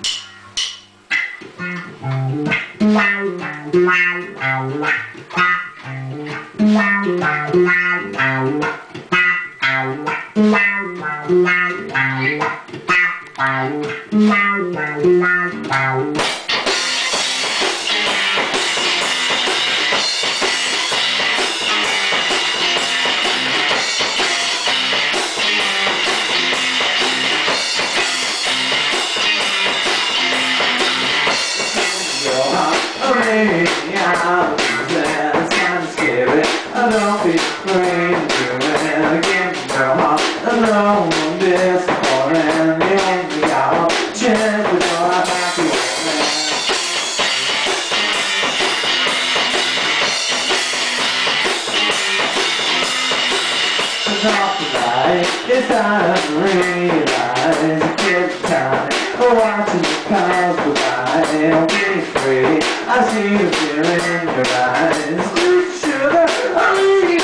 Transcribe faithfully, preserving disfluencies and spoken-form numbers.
Don't be afraid to do it again, girl. Alone on this morning, you only got one chance before I back you up. Cause off tonight, it's time to realize you get time watching the cars go by. Don't be afraid, I see the fear in your eyes. Sugar, I need